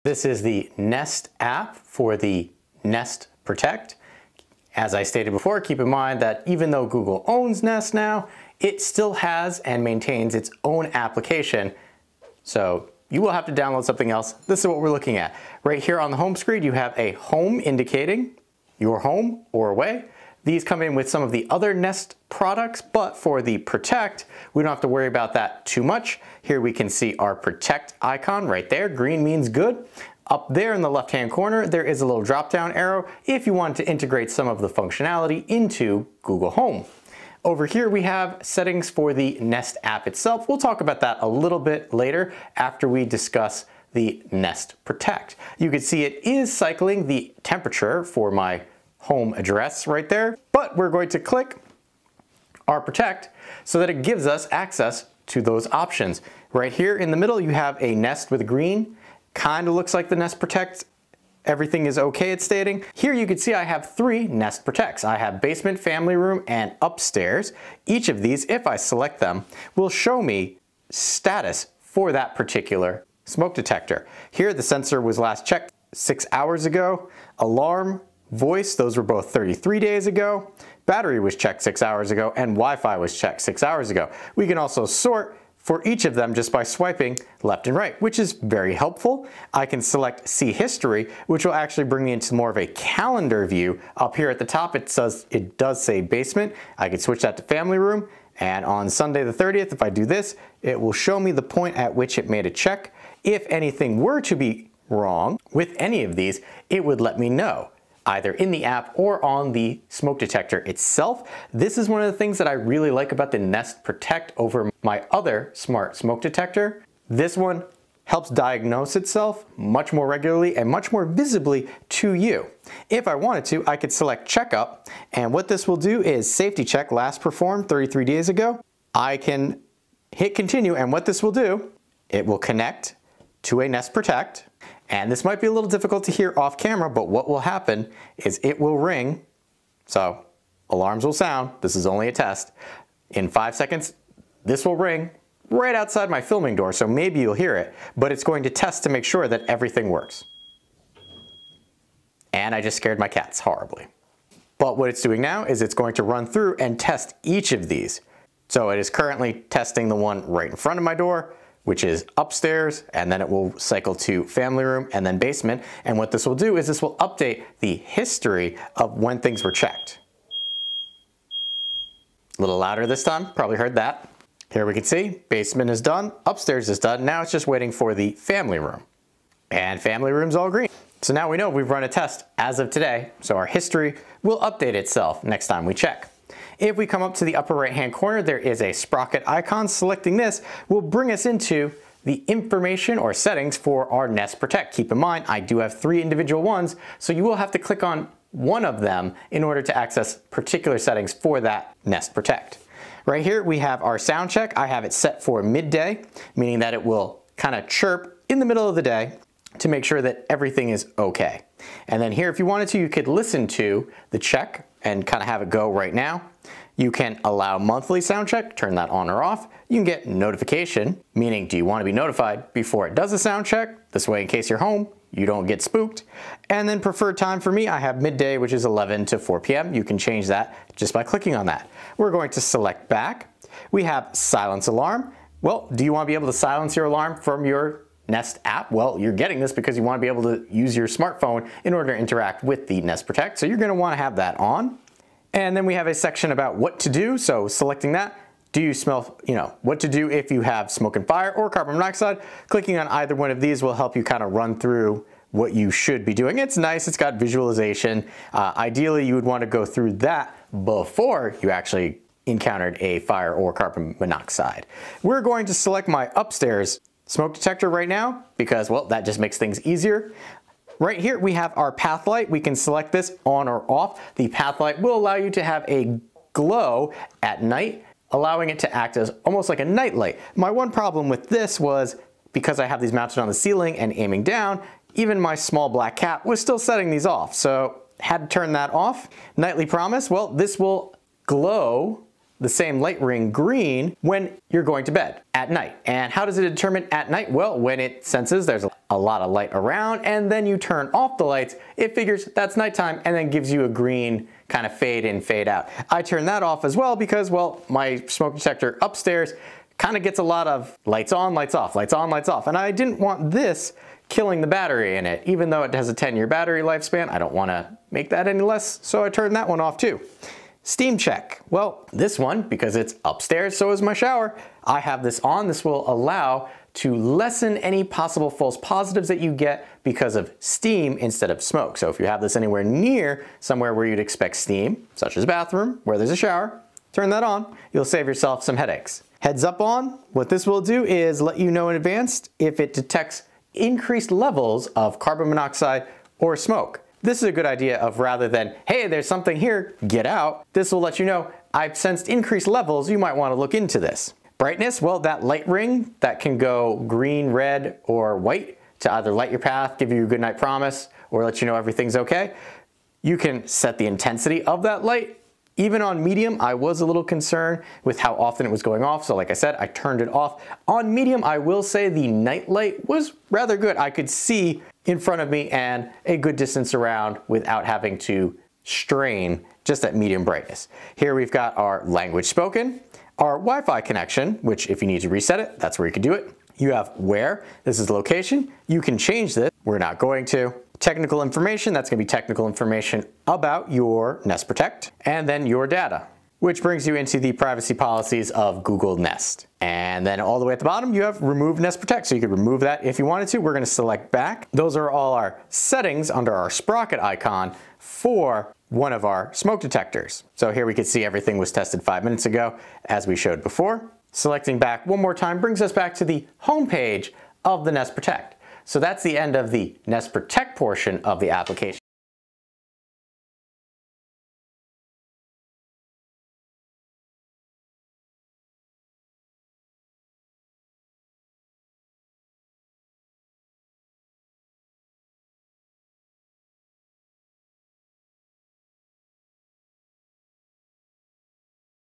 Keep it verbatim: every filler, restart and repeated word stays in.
This is the Nest app for the Nest Protect. As I stated before, keep in mind that even though Google owns Nest now, it still has and maintains its own application. So you will have to download something else. This is what we're looking at. Right here on the home screen, you have a home indicating your home or away. These come in with some of the other Nest products, but for the Protect, we don't have to worry about that too much. Here we can see our Protect icon right there. Green means good. Up there in the left-hand corner, there is a little drop-down arrow if you want to integrate some of the functionality into Google Home. Over here we have settings for the Nest app itself. We'll talk about that a little bit later after we discuss the Nest Protect. You can see it is cycling the temperature for my home address right there, but we're going to click our Protect so that it gives us access to those options. Right here in the middle you have a Nest with green, kind of looks like the Nest Protect. Everything is okay, it's stating. Here you can see I have three Nest Protects. I have basement, family room, and upstairs. Each of these, if I select them, will show me status for that particular smoke detector. Here the sensor was last checked six hours ago. Alarm, voice, those were both thirty-three days ago. Battery was checked six hours ago, and Wi-Fi was checked six hours ago. We can also sort for each of them just by swiping left and right, which is very helpful. I can select See History, which will actually bring me into more of a calendar view. Up here at the top it says, it does say basement. I can switch that to family room, and on Sunday the thirtieth, if I do this, it will show me the point at which it made a check. If anything were to be wrong with any of these, it would let me know, either in the app or on the smoke detector itself. This is one of the things that I really like about the Nest Protect over my other smart smoke detector. This one helps diagnose itself much more regularly and much more visibly to you. If I wanted to, I could select Checkup, and what this will do is safety check last performed thirty-three days ago. I can hit continue, and what this will do, it will connect to a Nest Protect. And this might be a little difficult to hear off camera, but what will happen is it will ring. So alarms will sound. This is only a test. In five seconds, this will ring right outside my filming door, so maybe you'll hear it, but it's going to test to make sure that everything works. And I just scared my cats horribly. But what it's doing now is it's going to run through and test each of these. So it is currently testing the one right in front of my door, which is upstairs, and then it will cycle to family room and then basement. And what this will do is this will update the history of when things were checked. A little louder this time, probably heard that. Here we can see basement is done, upstairs is done. Now it's just waiting for the family room. And family room's all green. So now we know we've run a test as of today, so our history will update itself next time we check. If we come up to the upper right hand corner, there is a sprocket icon. Selecting this will bring us into the information or settings for our Nest Protect. Keep in mind, I do have three individual ones, so you will have to click on one of them in order to access particular settings for that Nest Protect. Right here we have our sound check. I have it set for midday, meaning that it will kind of chirp in the middle of the day to make sure that everything is okay. And then here, if you wanted to, you could listen to the check and kind of have it go right now. You can allow monthly sound check, turn that on or off. You can get notification, meaning do you want to be notified before it does a sound check? This way, in case you're home, you don't get spooked. And then preferred time for me, I have midday, which is eleven to four p m You can change that just by clicking on that. We're going to select back. We have silence alarm. Well, do you want to be able to silence your alarm from your Nest app? Well, you're getting this because you want to be able to use your smartphone in order to interact with the Nest Protect. So you're going to want to have that on. And then we have a section about what to do. So selecting that, do you smell, you know, what to do if you have smoke and fire or carbon monoxide. Clicking on either one of these will help you kind of run through what you should be doing. It's nice, it's got visualization. Uh, ideally, you would want to go through that before you actually encountered a fire or carbon monoxide. We're going to select my upstairs smoke detector right now because, well, that just makes things easier. Right here we have our path light. We can select this on or off. The path light will allow you to have a glow at night, allowing it to act as almost like a night light. My one problem with this was because I have these mounted on the ceiling and aiming down, even my small black cat was still setting these off. So had to turn that off. Nightly promise, well, this will glow the same light ring green when you're going to bed at night. And how does it determine at night? Well, when it senses there's a lot of light around and then you turn off the lights, it figures that's nighttime and then gives you a green kind of fade in, fade out. I turn that off as well because, well, my smoke detector upstairs kind of gets a lot of lights on, lights off, lights on, lights off. And I didn't want this killing the battery in it. Even though it has a ten year battery lifespan, I don't want to make that any less, so I turned that one off too. Steam check. Well, this one, because it's upstairs, so is my shower, I have this on. This will allow to lessen any possible false positives that you get because of steam instead of smoke. So if you have this anywhere near somewhere where you'd expect steam, such as a bathroom, where there's a shower, turn that on. You'll save yourself some headaches. Heads up on, what this will do is let you know in advance if it detects increased levels of carbon monoxide or smoke. This is a good idea of, rather than, hey, there's something here, get out, this will let you know, I've sensed increased levels, you might want to look into this. Brightness, well, that light ring that can go green, red, or white to either light your path, give you a good night promise, or let you know everything's okay. You can set the intensity of that light. Even on medium, I was a little concerned with how often it was going off, so like I said, I turned it off. On medium, I will say the night light was rather good. I could see in front of me and a good distance around without having to strain just at medium brightness. Here we've got our language spoken, our Wi-Fi connection, which if you need to reset it, that's where you can do it. You have where, this is location. You can change this, we're not going to. Technical information, that's gonna be technical information about your Nest Protect, and then your data, which brings you into the privacy policies of Google Nest. And then all the way at the bottom, you have remove Nest Protect. So you could remove that if you wanted to. We're gonna select back. Those are all our settings under our sprocket icon for one of our smoke detectors. So here we can see everything was tested five minutes ago, as we showed before. Selecting back one more time brings us back to the home page of the Nest Protect. So that's the end of the Nest Protect portion of the application.